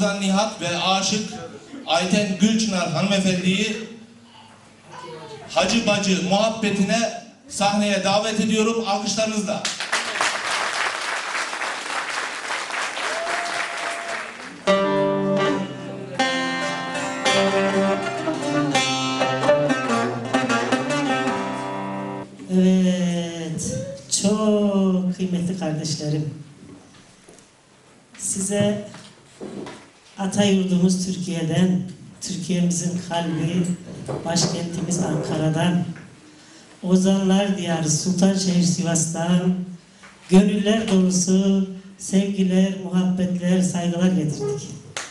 Ozan Nihat ve aşık Ayten Gülçınar hanımefendiyi Hacı Bacı muhabbetine sahneye davet ediyorum. Alkışlarınızla. Evet, çok kıymetli kardeşlerim. Size Atayurdumuz Türkiye'den, Türkiye'mizin kalbi, başkentimiz Ankara'dan, Ozanlar Diyarı Sultanşehir Sivas'tan, gönüller dolusu sevgiler, muhabbetler, saygılar getirdik.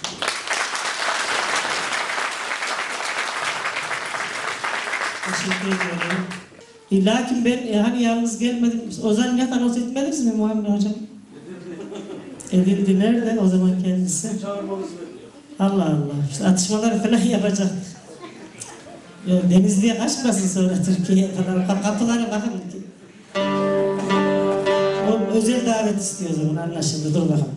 Teşekkür ediyorum. Lakin ben hani yalnız gelmedim. Ozan Nihat anons etmediniz mi Muhammed Hocam? Edildi. Nerede o zaman kendisi? Allah Allah. İşte atışmalar falan yapacak. Denizli'ye kaçmasın sonra Türkiye'ye falan. Kapılara bakın. O özel davet istiyor o zaman, anlaşıldı. Dur bakalım.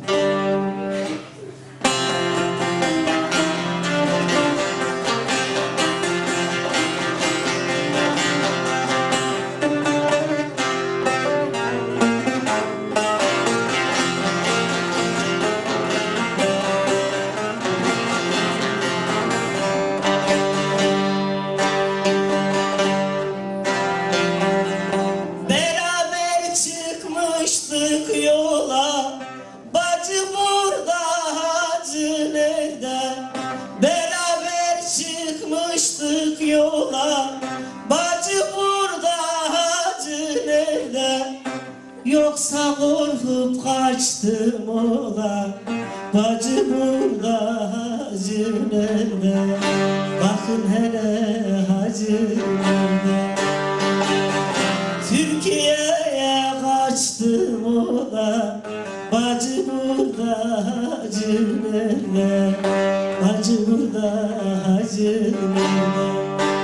Yola, bacı burada, hacı nerede? Beraber çıkmıştık yola, bacı burada, hacı nerede? Yoksa korkup kaçtım ola, bacı burada, hacı nerede? Bakın hele hacı nerede? Türkiye'ye kaçtım ola, bacı burada, hacı nerede? Bacı burada, hacı nerede?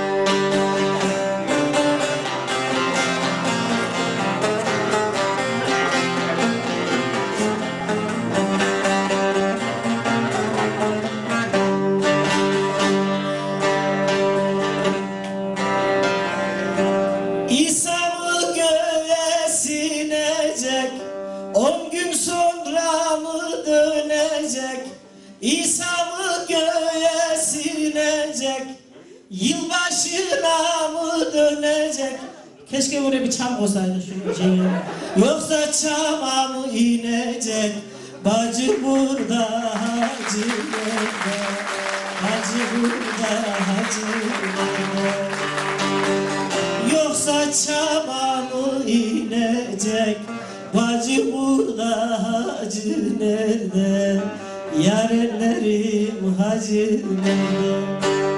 İsa'mı göğe sinecek, 10 gün sonra mı dönecek? İsa'mı göğe sinecek, yılbaşına mı dönecek? Keşke buraya bir çam olsaydı şunu şey. Yoksa çama mı inecek? Bacı burada, hacı nerede? Bacı burada, hacı nerede? Yoksa çama mı inecek? Bacı burada, hacı nerede? Yarenlerim hacı nerede?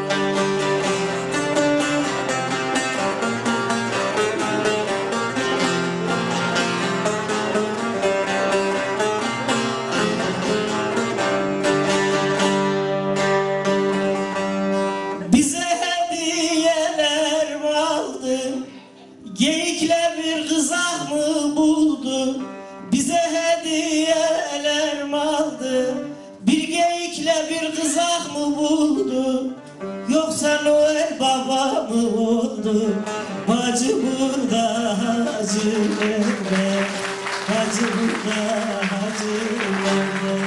Bize hediyeler mi aldın? Geyikle bir kızak mı buldun? Bize hediyeler mi aldın? Bir geyikle bir kızak mı buldun? Yoksa Noel Baba mı oldu? Bacı burada, hacı nerede? Bacı burada, hacı nerede?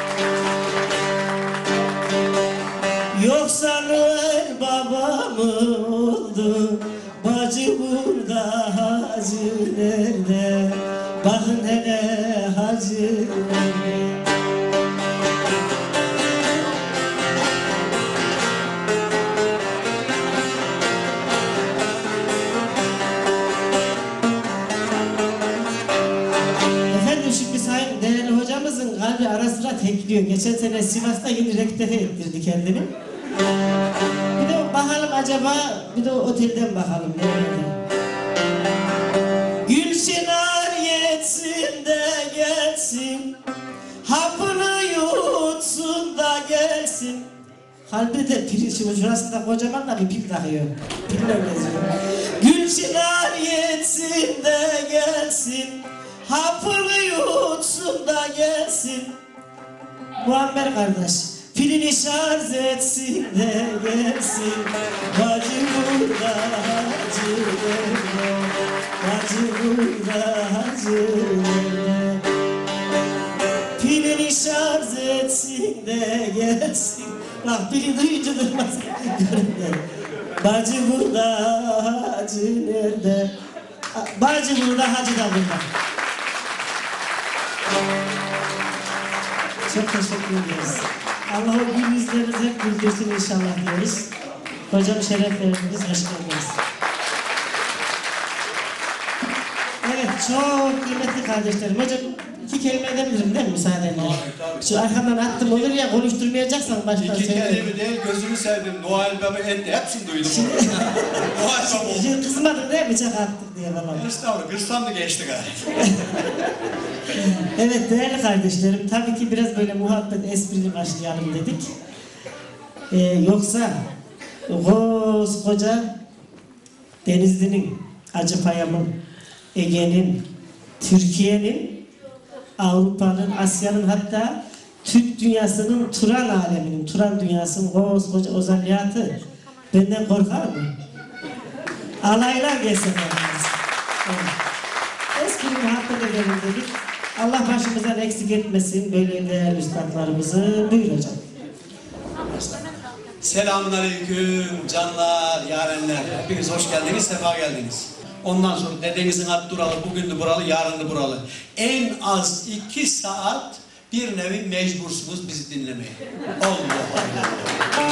Yoksa Noel Baba mı oldu? Bacı burada, hacı nerede? Bakın hele hacı nerede? Efendim şimdi sayın değerli hocamızın kalbi ara sıra tekliyor. Geçen sene Sivas'ta yeni rektefe ettirdi kendini. Bir de bakalım acaba, bir de otelden bakalım. Gülşınar yetsin de gelsin, hapını yutsun da gelsin. Kalbi de şurasında kocaman da bir pil takıyor. Pille geziyor. Gülşınar yetsin de gelsin, hapını yutsun da gelsin. Muammer kardeş, Pilini şarj etsin de gelsin. Bacı burada, hacı nerede? Bacı burada, hacı nerede? Pilini şarj etsin de gelsin. Bak pili duyunca durmaz. Bacı burada, hacı nerede? Bacı burada, hacı da burada. Çok teşekkür ediyoruz. Allah o gül yüzlerinizi hep güldürsün inşallah diyoruz. Hocam şeref verdiniz, hoş geldiniz. Evet, çok kıymetli kardeşlerim. Hocam 2 kelime edebilirim değil mi müsaadenle? Şu arkamdan attım olur ya, konuşturmayacaksan baştan İki söyleyeyim. kelime değil, gözümü sevdim. Noel Baba etti, hepsini duydum. Noel Baba oldu. Şimdi kızmadın değil mi? Çak attık diye falan. Estağfurullah, kırsam da geçti galiba. Evet değerli kardeşlerim, tabii ki biraz böyle muhabbet esprili başlayalım dedik. Yoksa koskoca Denizli'nin, Acıpayam'ın, Ege'nin, Türkiye'nin, Avrupa'nın, Asya'nın, hatta Türk dünyasının, Turan aleminin, Turan dünyasının koskoca ozaliyatı benden korkar mı? Alaylar gelsin yalnız. Evet. Eski muhabbet edelim dedik. Allah başımızdan eksik etmesin böyle değerli üstadlarımızı. Buyur hocam. Selamünaleyküm canlar, yarenler. Hepiniz hoş geldiniz, sefa geldiniz. Ondan sonra dedenizin adı Duralı, bugündü buralı, yarındı buralı. En az 2 saat bir nevi mecbursunuz bizi dinlemeye. Allah Allah.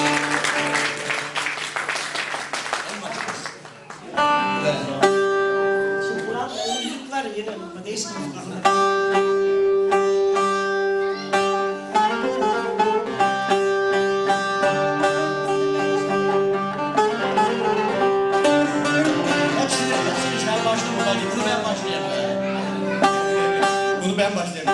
Evet. Şimdi Kur'an evlilik var yine değişik bir bakımda. Sen başlama, bunu ben başlayayım. Bunu ben başlayayım.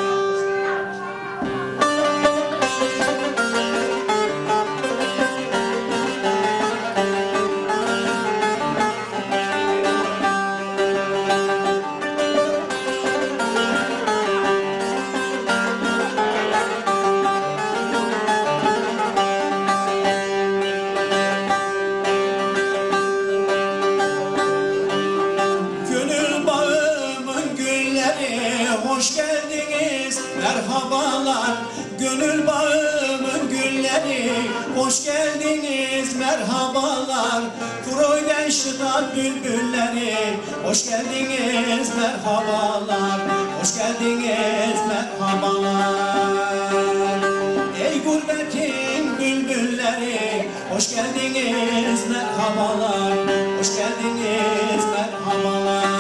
Gönül bağımın gülleri, hoş geldiniz, merhabalar. Gönül bağımın gülleri, hoş geldiniz, merhabalar. Kroyden şıda bülbülleri, hoş geldiniz, merhabalar. Hoş geldiniz, merhabalar. Ey gurbetin bülbülleri, hoş geldiniz, merhabalar. Hoş geldiniz, merhabalar.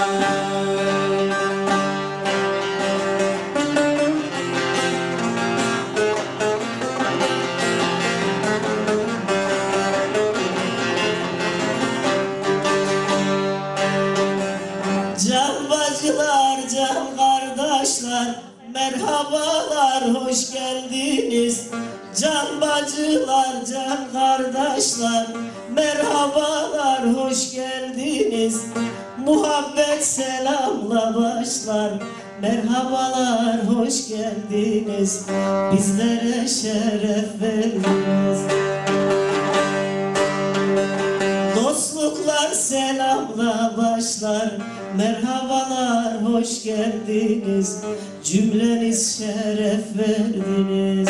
Can bacılar, can kardeşler, merhabalar, hoş geldiniz. Can bacılar, can kardeşler, merhabalar, hoş geldiniz. Muhabbet selamla başlar, merhabalar, hoş geldiniz. Bizlere şeref verdiniz. Dostluklar selamla başlar, merhabalar, hoş geldiniz. Cümleniz şeref verdiniz.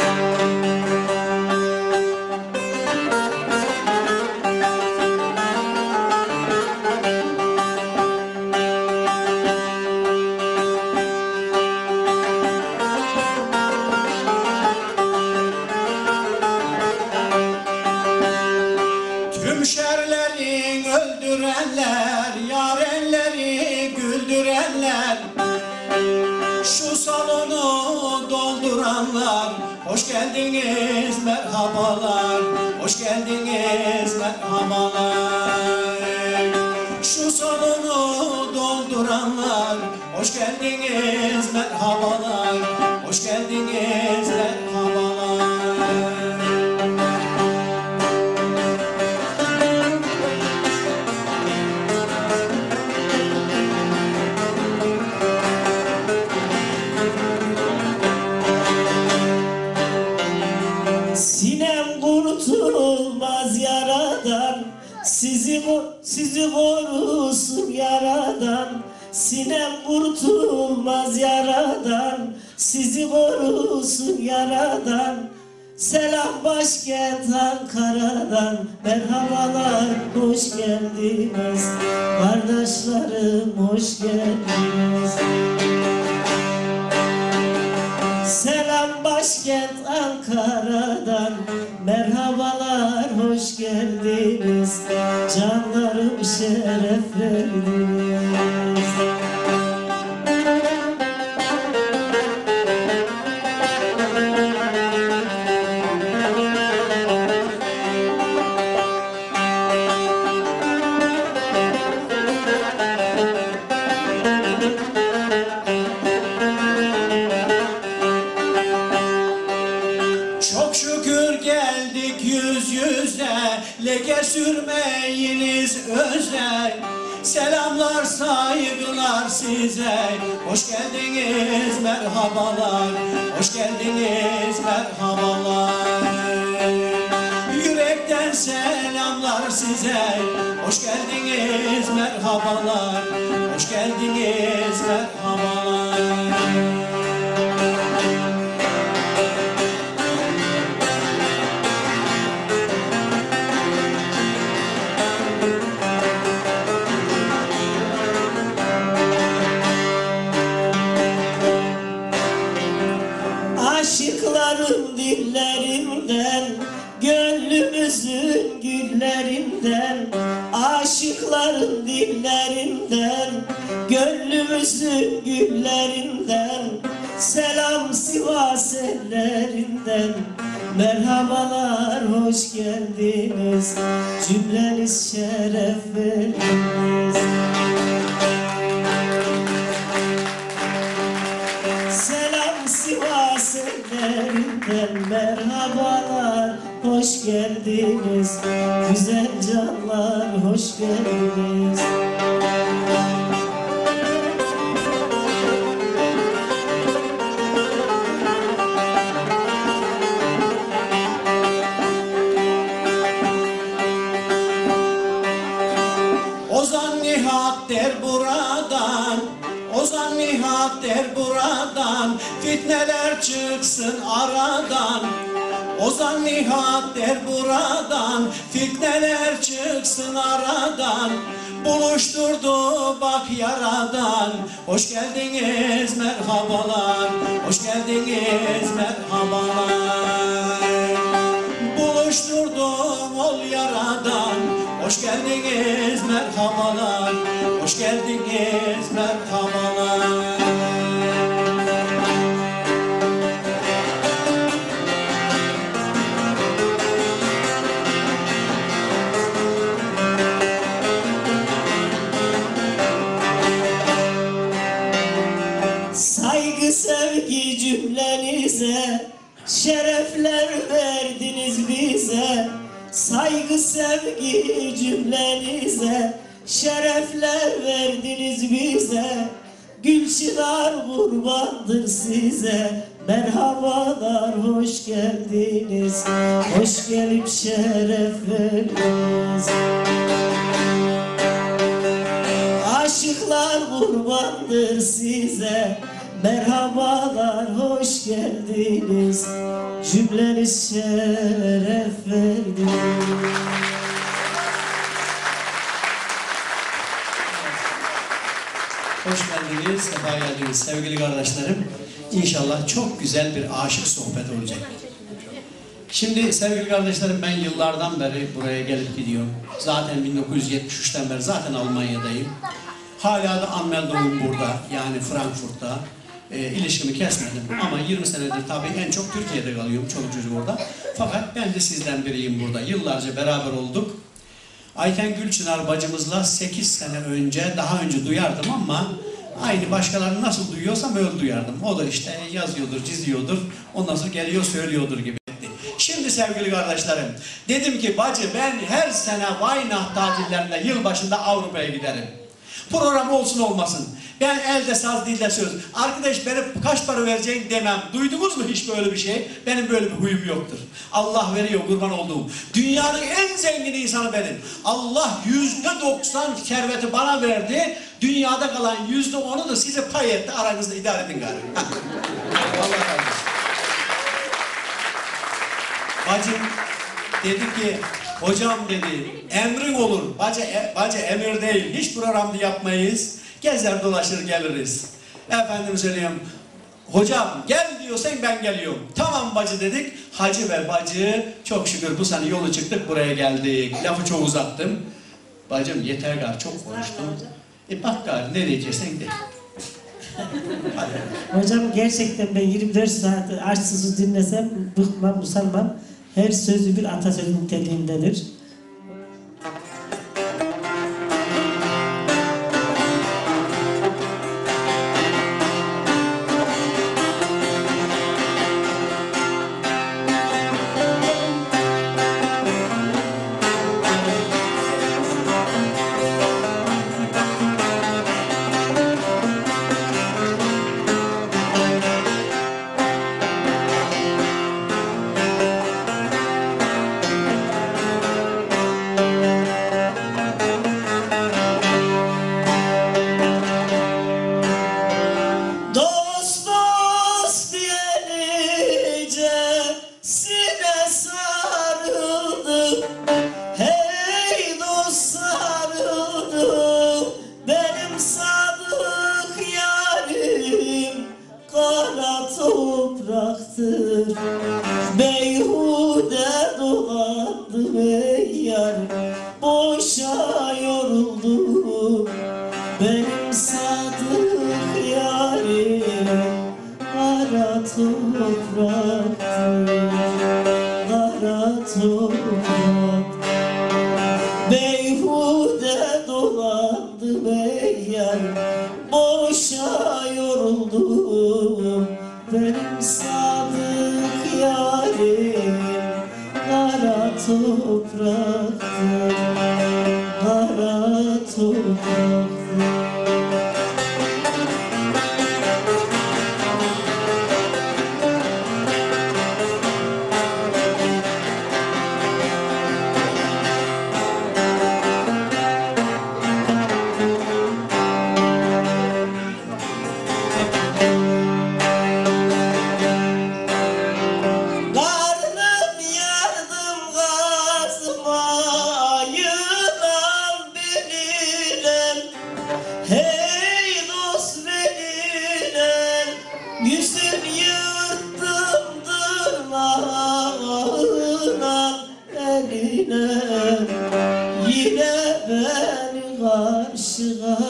Tüm şerleri öldürenler, yarenleri güldürenler, şu salonu dolduranlar, hoş geldiniz, merhabalar. Hoş geldiniz, merhabalar. Şu salonu dolduranlar, hoş geldiniz, merhabalar. Hoş geldiniz, merhabalar. Sine korusun yaradan, sinem kurtulmaz yaradan, sizi korusun yaradan. Selam başkent Ankara'dan, merhabalar, hoş geldiniz. Kardeşlerim hoş geldiniz. Selam başkent Ankara'dan, merhabalar, hoş geldiniz. Canlarım şeref verdiniz. Çok şükür geldik yüz yüze, leke sürmeyiniz özle. Selamlar, saygılar size, hoş geldiniz, merhabalar, hoş geldiniz, merhabalar. Yürekten selamlar size, hoş geldiniz, merhabalar, hoş geldiniz, merhabalar. Aşıkların dillerinden, gönlümüzün güllerinden. Aşıkların dillerinden, gönlümüzün güllerinden. Selam Sivas ellerinden, merhabalar, hoş geldiniz. Cümleniz şeref verdiniz. Selam Sivas ellerinden, merhabalar, hoş geldiniz. Güzel canlar, hoş geldiniz. Ozan Nihat der buradan, Ozan Nihat der buradan, fitneler çıksın aradan. Ozan Nihat der buradan, fitneler çıksın aradan. Buluşturdu bak yaradan, hoş geldiniz, merhabalar, hoş geldiniz, merhabalar. Buluşturdum ol yaradan, hoş geldiniz, merhabalar, hoş geldiniz, merhabalar. Saygı sevgi cümlenize, şerefler verdiniz bize. Saygı sevgi cümlenize, şerefler verdiniz bize. Gülçınar kurbandır size, merhabalar, hoş geldiniz. Hoş gelip şeref verdiniz. Aşıklar kurbandır size, merhabalar, hoş geldiniz. Cümleniz şeref verdiniz. Hoş geldiniz, sefa geldiniz sevgili kardeşlerim. İnşallah çok güzel bir aşık sohbet olacak. Şimdi sevgili kardeşlerim, ben yıllardan beri buraya gelip gidiyorum. Zaten 1973'ten beri zaten Almanya'dayım. Hala da anmeldungum burada, yani Frankfurt'ta. İlişkimi kesmedim ama 20 senedir tabii en çok Türkiye'de kalıyorum, çoluk çocuk orada. Fakat ben de sizden biriyim burada. Yıllarca beraber olduk. Ayten Gülçınar bacımızla 8 sene önce, daha önce duyardım ama aynı başkalarını nasıl duyuyorsam öyle duyardım. O da işte yazıyordur, çiziyordur, ondan sonra geliyor söylüyordur gibi. Şimdi sevgili kardeşlerim, dedim ki bacı ben her sene Weihnacht tatillerinde yılbaşında Avrupa'ya giderim. Program olsun olmasın. Ben elde saz dilde söz. Arkadaş benim kaç para vereceğim demem. Duydunuz mu hiç böyle bir şey? Benim böyle bir huyum yoktur. Allah veriyor kurban olduğum. Dünyanın en zengin insanı benim. Allah %90 serveti bana verdi. Dünyada kalan %10'u da size pay etti. Aranızda idare edin galiba. Allah razı olsun. Bacım dedi ki, hocam dedi, emrin olur. Bacı emir değil. Hiç programda yapmayız. Gezer dolaşır geliriz. Efendim söyleyeyim. Hocam gel diyorsan ben geliyorum. Tamam bacı dedik. Hacı ve bacı çok şükür bu sene yolu çıktık buraya geldik. Lafı çok uzattım. Bacım yeter gar çok konuştum. Bak gar ne diyeceksen de. Hocam gerçekten ben 24 saat açsız dinlesem bıkmam, usanmam. Her sözü bir atasözü niteliğindedir. Topraktır, beyhude dolandım ey yar, boşa yoruldum. Benim sadık yarim kara topraktır, kara toprak. Beyhude dolandım ey yar, boşa yoruldum. Benim sadık yarim kara topraktır, kara topraktır. Hey dost beniler, yüzüm yırttım tırnağına eline. Yine beni karşı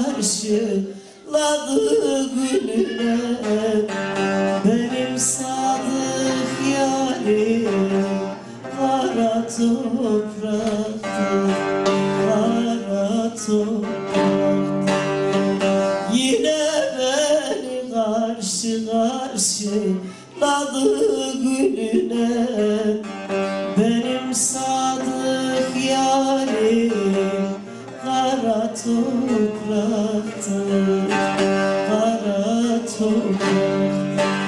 karşıladı gülüne. Benim sadık yarim kara topraktır, kara topraktır. Yine beni karşı karşıladı gülüne. Benim sadık yarim kara topraktır, kara topraktır.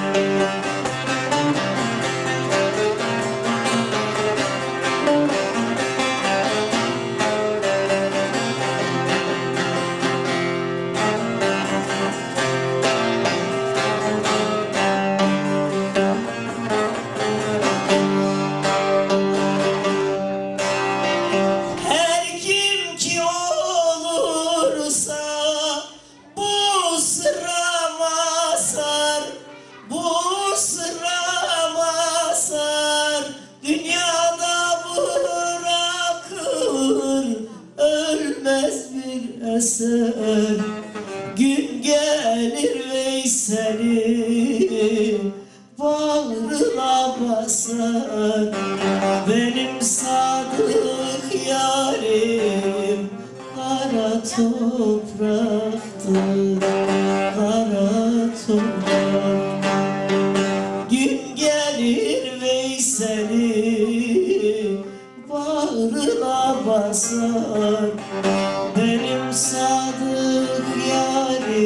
Eser, gün gelir Veysel'i bağrına basar. Benim sadık yarim kara topraktır, kara toprak. Gün gelir Veysel'i bağrına basar. Benim sadık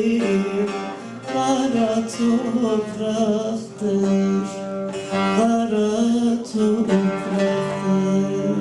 Sevdiğim kara topraktır, kara topraktır.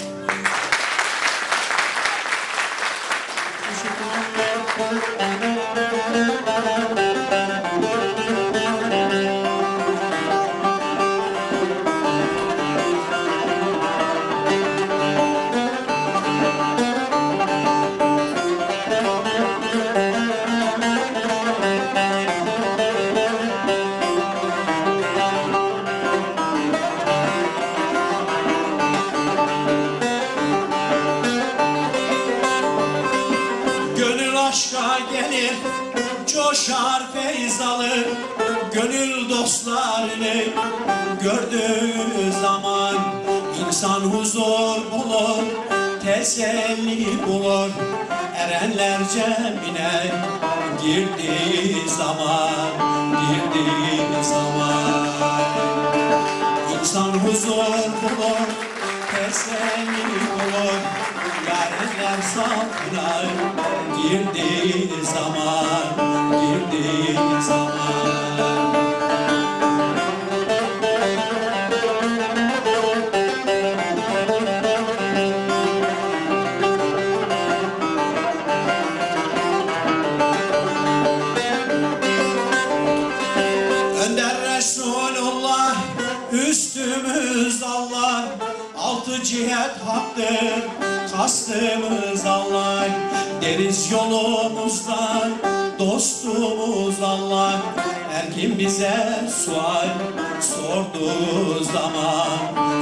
Aşka gelir, coşar feyz alır, gönül dostlarını gördüğü zaman insan huzur bulur, teselli bulur, erenler cemine girdiği zaman, insan huzur bulur, teselli bulur, yarenler safına girdiği zaman. Önder Resulullah, üstümüz Allah, altı cihet haktır, kastımız Allah. Deriz yolumuzdan, dostumuz Allah. Her kim bize sual sorduğu zaman.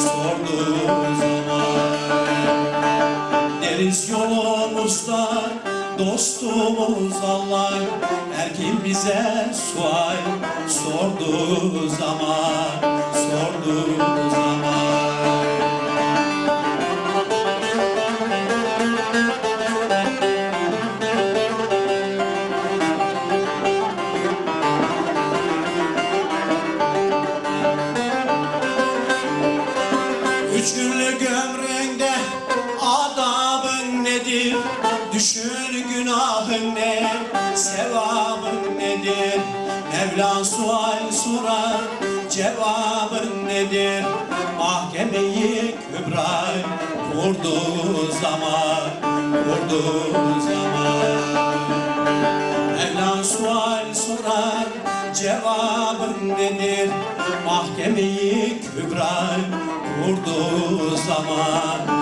Deriz yolumuzdan, dostumuz Allah. Her kim bize sual sorduğu zaman. Üç günlük ömründe adabın nedir? Düşün günahın ne? Sevabın nedir? Mevla sual sorar, cevabın nedir? Mahkemeyi kübra kurduğu zaman. Mevla sual sorar, cevabın nedir? Mahkemeyi kübra kurduğu zaman.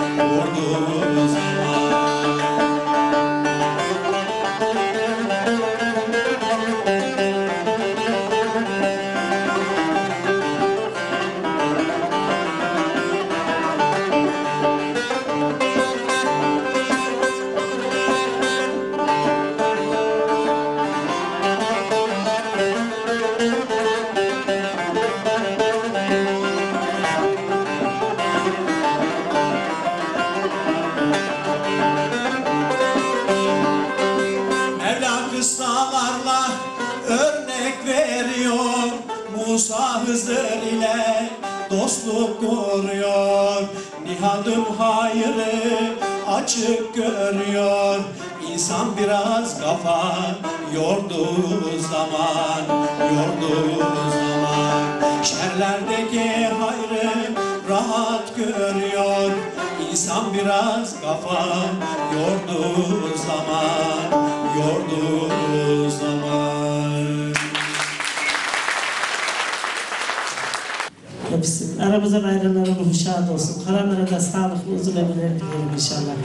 Kıssalarla örnek veriyor, Musa Hızır ile dostluk kuruyor. Nihadım hayrı açık görüyor, İnsan biraz kafa yorduğu zaman. Şerlerdeki hayrı rahat görüyor, İnsan biraz kafa yorduğu zaman. Hepsi aramızdan ayrılanlara ruhu şad olsun. Kalanlara da sağlıklı uzun ömürler dilerim inşallah.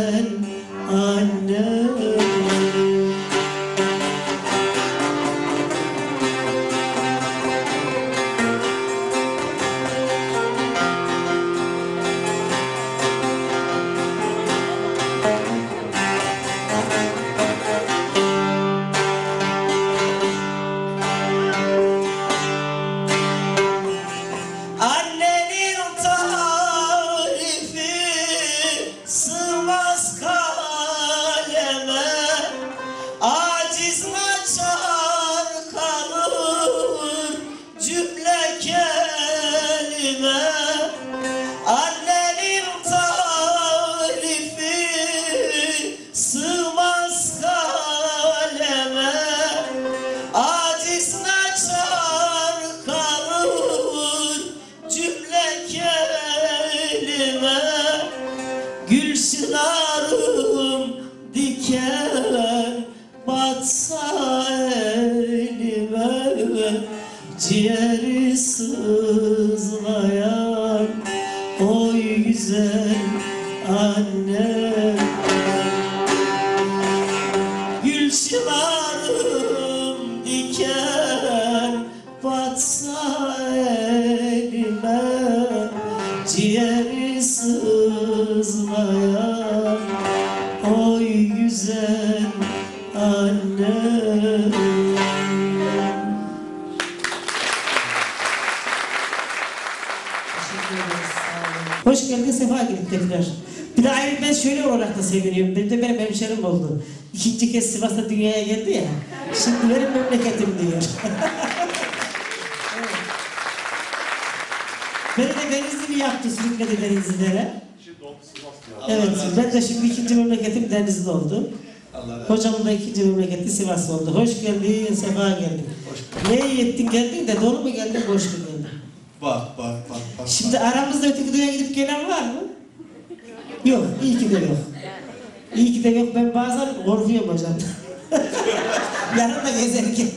güzel annem. Annenin tarifi sığmaz kaleme, aciz naçar kalır cümle kelime. Annenin tarifi sığmaz kaleme, aciz naçar kalır cümle kelime. Gülşinarım diken batsa elime, ciğeri sızlayan oy güzel annem. Gülşinarım diken batsa elime, ciğeri sızlayan oy güzel annem. Teşekkür ederiz, sağ olun. Hoş geldin, sefa geldik tekrar. Bir de ayrı ben şöyle olarak da seviniyorum. Benim hemşerim oldu. 2. kez Sivas'ta dünyaya geldi ya. Şimdi benim memleketim diyor. Evet. Beni de Denizli yaptı, sürükledi Denizlilere. Evet, ben de şimdi 2. memleketim Denizli oldu. Hocamın da 2. memleketi Sivas oldu. Hoş geldin, sefa geldin. Ne iyi ettin geldin de dolu mu geldin, boş mu geldin? Bak. Şimdi aramızda öteki dünyaya gidip gelen var mı? Yok, iyi ki de yok. İyi ki de yok, ben bazen korkuyorum hocam. Yanımda gezerken.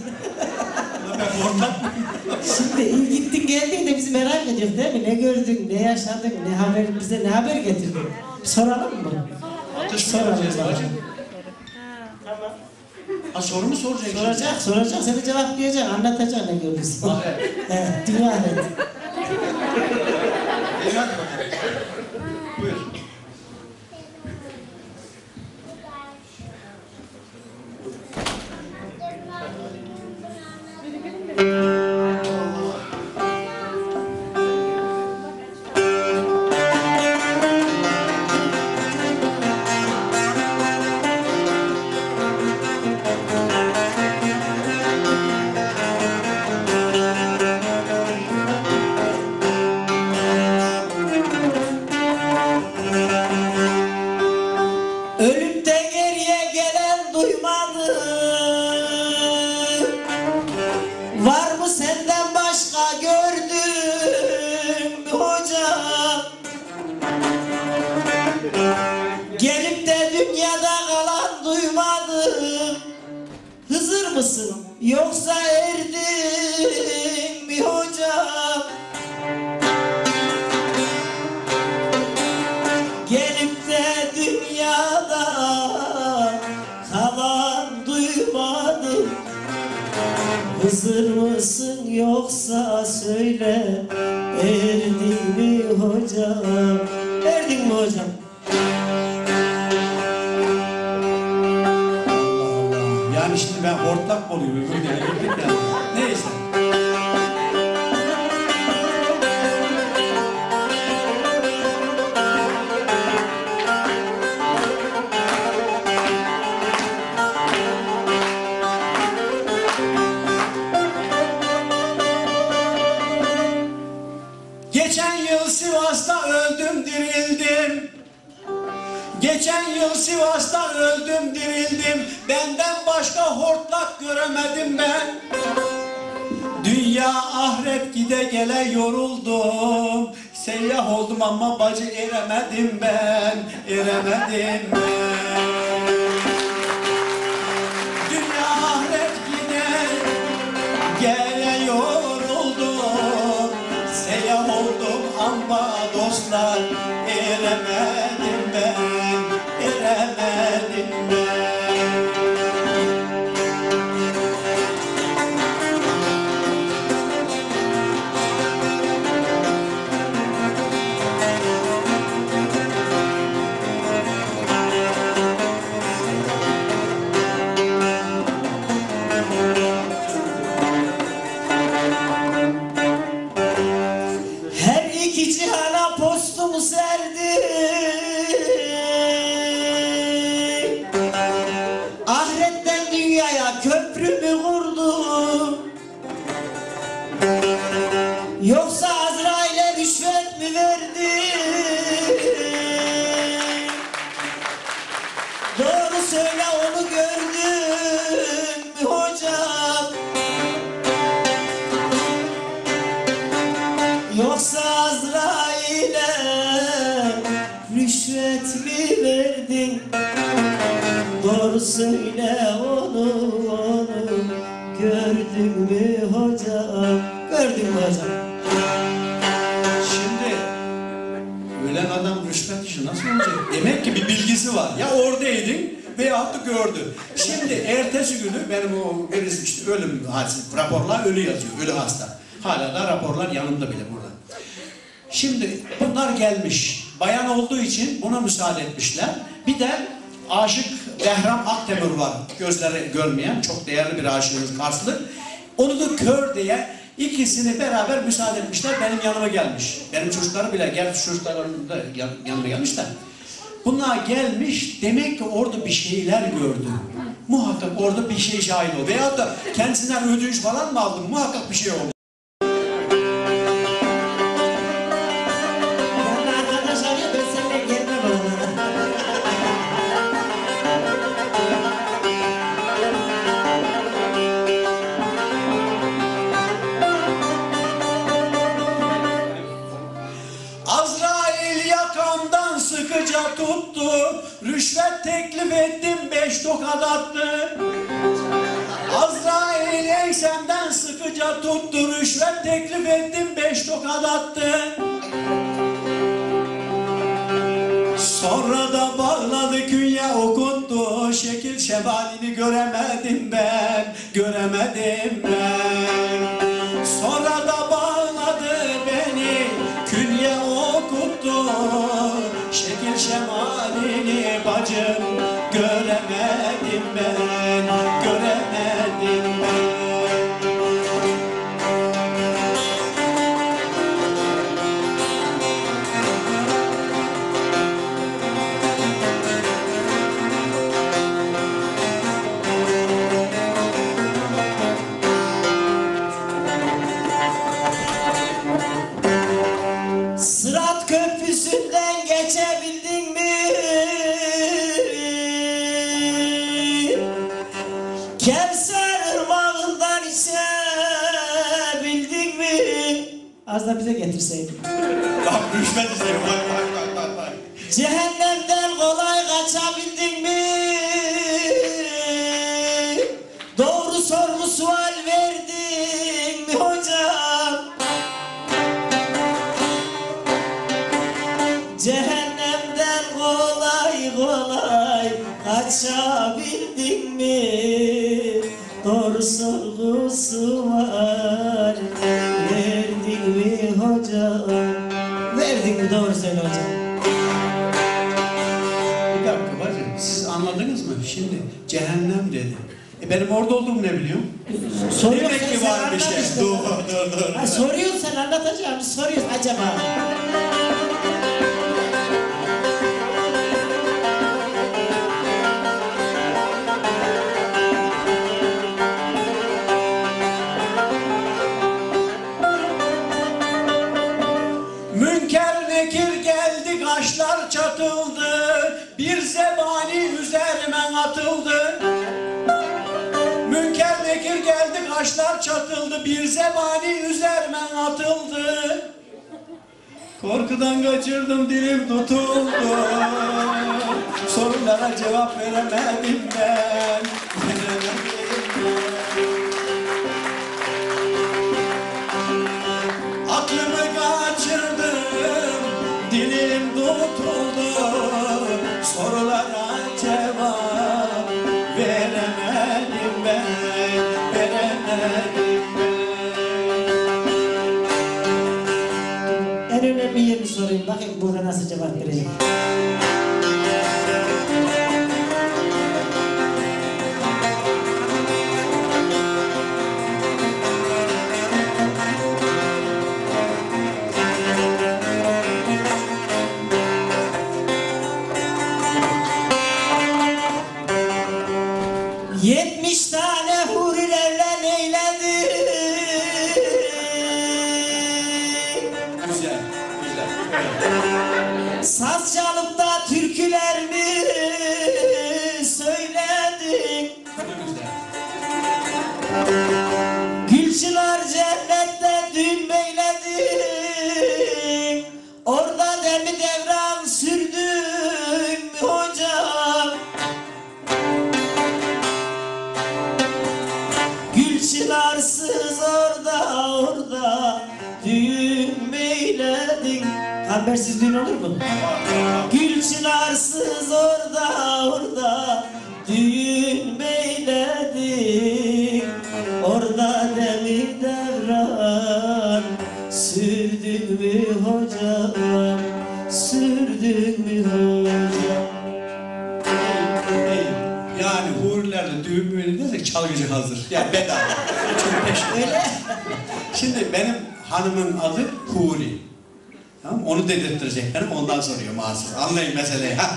Şimdi iyi gittin geldin de bizi merak ediyor değil mi? Ne gördün, ne yaşadın, ne haber, bize ne haber getirdin? Soralım mı? Soralım. Tamam. Ha, soru mu soracak? Soracak, seni cevaplayacak, anlatacak ne gördün. Evet, dünya evet. Buyur. Ölüp de geriye gelen duymadı. Var mı senden başka gördüğüm bir hoca? Gelip de dünyada kalan duymadım. Hızır mısın yoksa erdin mi hocam? Gelip de dünyada kalan duymadım. Hızır mısın yoksa söyle, erdin mi hocam? Erdin mi hocam? Yani şimdi ben hortlak mı oluyorum? Öbür dünyaya gittik yani. Neyse. Geçen yıl Sivas'ta öldüm dirildim. Geçen yıl Sivas'ta öldüm dirildim. Benden başka hortlak göremedim ben. Dünya ahiret gide gele yoruldum. Seyyah oldum ama bacı eremedim ben. Eremedim ben. Dünya ahiret gide gele yoruldum. Seyyah oldum ama dostlar eremedim ben. Doğru söyle, onu gördün mü hocam? Yoksa Azrail'e rüşvet mi verdin? Doğru söyle, onu gördün mü hocam? Gördün mü hocam? Şimdi ölen adam rüşvet işi nasıl olacak? Demek ki bir bilgisi var. Ya oradaydın veyahut da gördü. Şimdi ertesi günü benim o birisi işte ölüm hadisi, raporlar ölü yazıyor, ölü hasta. Hala da raporlar yanımda bile burada. Şimdi bunlar gelmiş. Bayan olduğu için buna müsaade etmişler. Bir de aşık Behram Akdemir var. Gözleri görmeyen çok değerli bir aşığımız Karslı. Onu da kör diye ikisini beraber müsaade etmişler. Benim yanıma gelmiş. Benim çocukları bile gelmiş. Çocuklarım da yanıma gelmişler. Bunlar gelmiş. Demek ki orada bir şeyler gördü. Muhakkak orada bir şey şahit oldu. Veyahut da kendisinden ödünç falan mı aldı? Muhakkak bir şey oldu. Azrail yakamdan sıkıca tuttu, rüşvet teklif ettim 5 tokat attı. Azrail ensemden sıkıca tuttu, rüşvet teklif ettim 5 tokat attı. Sonra da bağladı künye okuttu, şekil şemalini göremedim ben, göremedim ben. Sonra da bağladı beni, künye okuttu, şekil şemalini bacım göremedim ben, göremedim ben. Sırat köprüsünden geçebildin mi? Kevser ırmağından içebildin mi? Az da bize getirseydin. Bak rüşvet isterim, bak. Cehennemden kolay kaçabildin mi? Doğru soru sual verdin mi hocam? Cehennemden kolay kaçabildin mi? Doğru sorgu sual verdin mi hocam? Verdin mi? Doğru söyle hocam. Bir dakika bacım, siz anladınız mı? Şimdi cehennem dedi. Benim orada olduğumu ne biliyorum? Soruyorsun Demek ki sen var bir şey. anlat işte. Dur. Ha, soruyorsun sen anlatacağım. Soruyorsun acaba. Münker nekir geldi, kaşlar çatıldı, bir zebani üzerime atıldı. Münker nekir geldi, kaşlar çatıldı, bir zebani üzerime atıldı. Korkudan kaçırdım, dilim tutuldu, sorulara cevap veremedim ben. Aklımı kaçırdım, dilim tutuldu, sorulara cevap veremedim ben, veremedim ben. En önemli yerini sorayım. Bakayım burada nasıl cevap verecek. Yetmiş tane hurilerle eyledi. Güzel. Saz çalıp da türküler mi söyledi? habersiz düğün olur mu? Gül çınarsız orada düğün beyledik. Orada demir devran sürdük mü hocam? Sürdük mü hocam? Yani hurilerle düğün böyle desek çalgıcı hazır. Yani bedava. Çok peşin. Öyle. Şimdi benim hanımın adı Huri. Tamam, onu dedirttirecek benim, ondan soruyor mahsus. Anlayın meseleyi. Ha?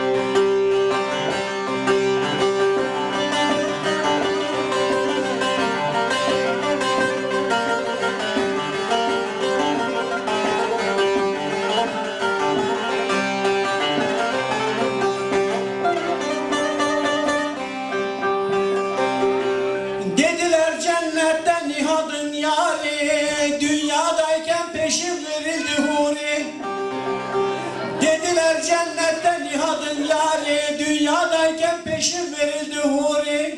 Dediler cennetten Nihat'ın yari, dünyadayken peşin verildi huri. Dediler cennetten Nihat'ın yari, dünyadayken peşin verildi huri.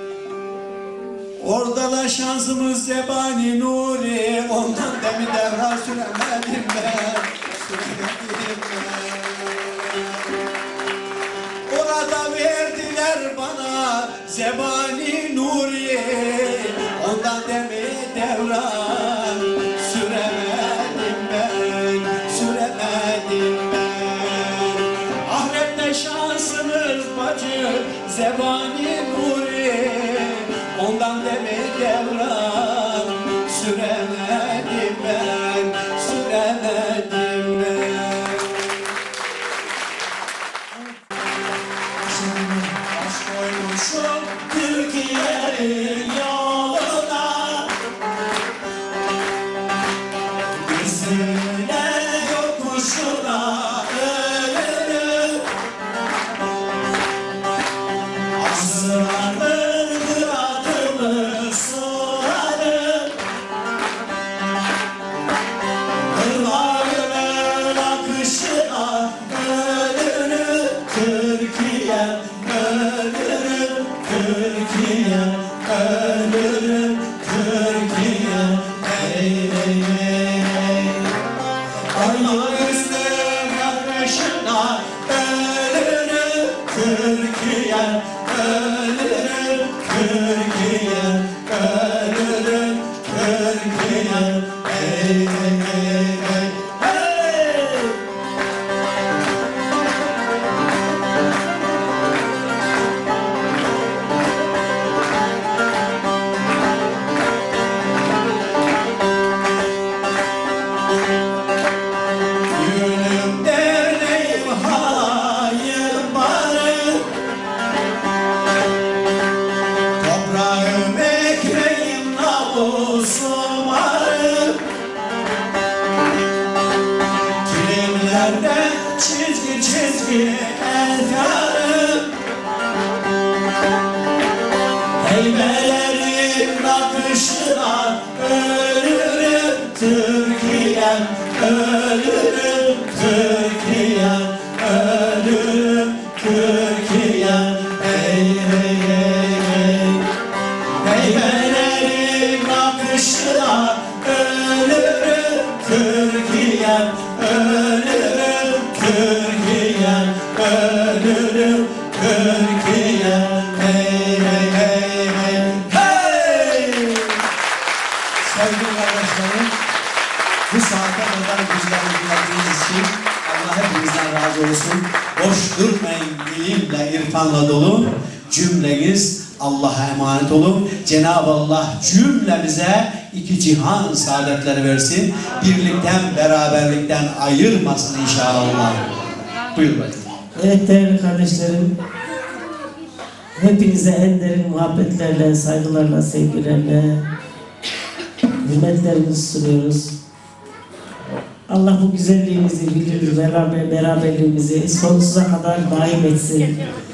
Orada da şansımız zebani nuri, ondan demi devran süremedim ben. Süremedim ben. Orada verdiler bana zebani nuri, ondan demi devran süremedim ben, süremedim ben. Ahirette şansımız bacı zebani nuri, ondan demi devran süremedim ben, süremedim ben. Aşk koymuşum Türkiye'nin yoluna, gözüne yokuşuna ölürüm. Asırlardır adımı sorarım, ırmağının akışına ölürüm. Türkiye ölürüm, Türkiye ölürüm, Türkiye ey ey ey ey. Irmağının akışına ölürüm, Türkiye ölürüm, Türkiye ölürüm, Türkiye ey ey ey ey. Hey! Düğünüm derneğim halayım barım, toprağım ekmeğim namusum arım. Kilimlerde çizgi çizgi efkarım, heybelerin akışına ölürüm. Türkiye ölürüm, Türkiye ölürüm, Türkiye ey ey ey ey. Heybelerin akışına ölürüm, Türkiye ölürüm, Türkiye ölürüm, Türkiye ey ey ey ey. Hey! Sevgili kardeşlerim, bu saate kadar bizleri dinlediğiniz için Allah hepinizden razı olsun. Boş durmayın, ilimle, irfanla dolu. Cümleniz Allah'a emanet olun. Cenab-ı Allah cümlemize iki cihan saadetleri versin. Birlikten, beraberlikten ayırmasın inşallah. Buyur bakayım. Evet değerli kardeşlerim, hepinize en derin muhabbetlerle, saygılarla, sevgilerle hürmetlerimizi sunuyoruz. Allah bu güzelliğimizi, beraberliğimizi sonsuza kadar daim etsin.